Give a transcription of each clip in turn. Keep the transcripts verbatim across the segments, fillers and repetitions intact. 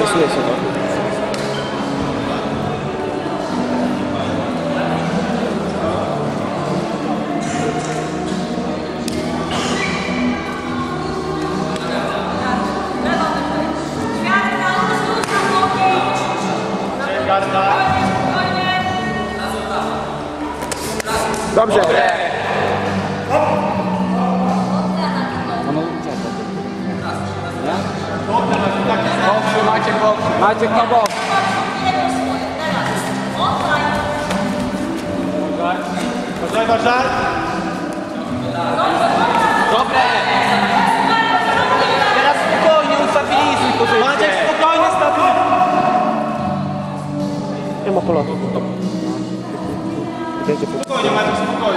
Stosuje się to. Dobrze. Dobrze, Maciek bok. Maciek na bok. Uważaj, uważaj. Dobre. Teraz spokojnie, ustabilizuj pozycję. Maciek, spokojnie, stabilnie. Nie ma polotu. Spokojnie, Maciek, spokojnie.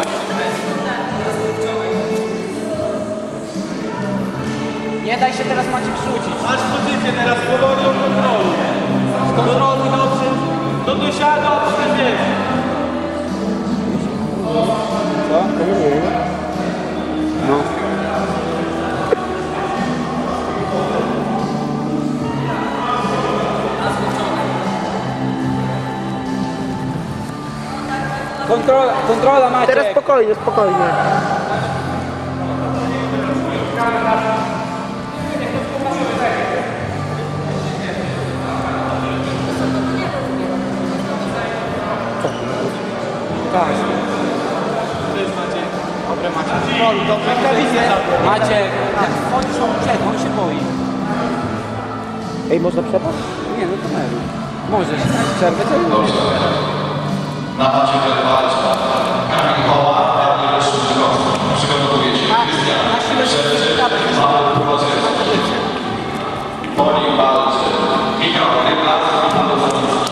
Nie daj się teraz Maciek rzucić. Masz pozycję teraz, powoli od kontrolu. Kontroluj dobrze. Do dosiadu, dobrze jest. Co? To nie wiem. No. Kontrola, kontrola Maciek. Teraz spokojnie, spokojnie. Tak. To jest Maciek. Dobre, Maciek. Kontroluj, dobrze. Maciek, jak wchodzisz przed, on się boi. Ej, można przepaść? Nie, no to nie. Możesz. Przerwę to nie możesz. Na macie walczą Kamil Koła, Daniel Szymczykowski. Przygotowuje się Krystian. Przerwy mamy prowadzenie. Po nim walczy Michał Rybak i Paweł Zawicki.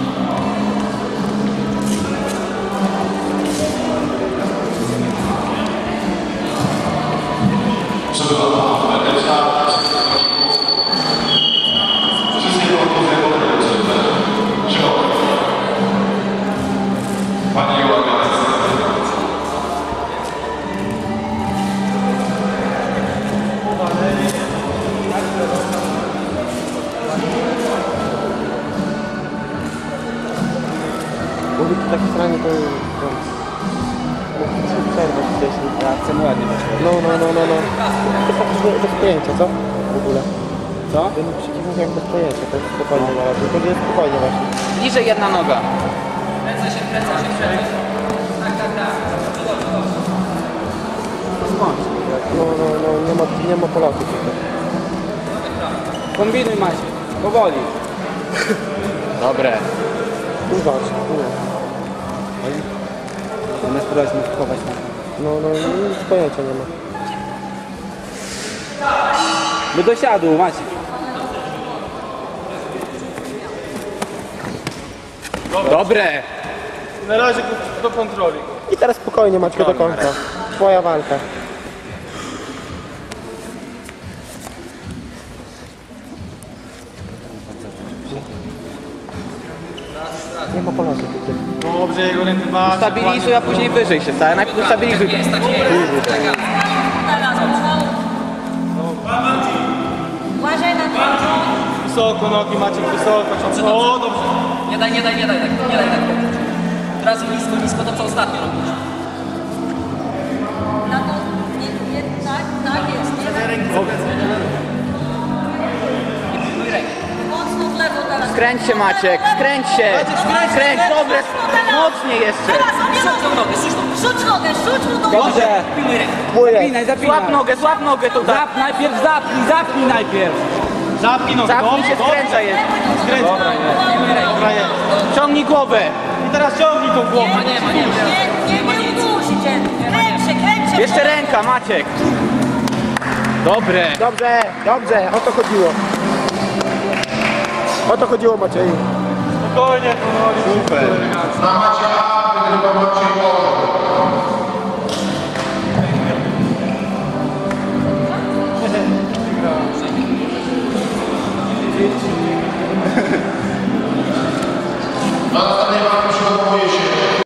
Przebywa pomoc medyczna. Wszystkie podróże podróże. Przygotować. Pani Joanna. Mówię, to takie strony to... to przerwać wcześniej. Ja chcę mu ładnie dać. No, no, no, no, no. To jest tak bez, bez pojęcia, co? W ogóle. Co? Ten przeciwnik jak bez pojęcia, to jest spokojnie na razie. To jest spokojnie właśnie. Bliżej jedna noga. Skąd? No, no, no, nie ma, nie ma polotu tutaj. Kombinuj Maciek. Powoli. Dobre. Tu zobacz, tu. Zamiast spróbować mu wchować na... No, no, nic pojęcia nie ma. Do dosiadu, Maciek. Dobre. Na razie do kontroli. I teraz spokojnie, Maćku, do końca. Twoja walka. Nie ma polotu tutaj. Dobrze, jego ręce masz. Stabilizuj, a później wyżej się stanie. Najpierw ustabilizuj. Uważaj na to. Wysoko nogi, Maciek, wysoko. O, dobrze. Nie daj, nie daj, nie daj tak, nie daj tak. Teraz nisko, nisko, to co ostatnio robisz. Na to, nie, nie, tak, tak jest. Nie Pilnuj rękę. mocno w lewo teraz. Skręć się Maciek, skręć się. Skręć, dobre. Mocniej jeszcze. Teraz, obie Rzuć tą nogi. nogę, rzuć tą. Rzuć nogę, rzuć mu tą Dobrze. Pilnuj rękę. Zapinaj, zapinaj. Złap nogę, złap nogę tutaj. Zap, najpierw zapnij, zapnij najpierw. Zapnij nogę. Zapnij się, Dobrze, skręca jest. Skręć. Dobra jest. Ciągnij głowę. I teraz ciągnij tą głowę. Nie ma, nie ma, nie ma. Nie, nie, nie udusicie. Kręć się, kręć się. Jeszcze ręka, Maciek. Dobre. Dobrze, dobrze, o to chodziło. O to chodziło, Macieju. Spokojnie, powoli. Super. Na macie A wygrywa Maciej Koła.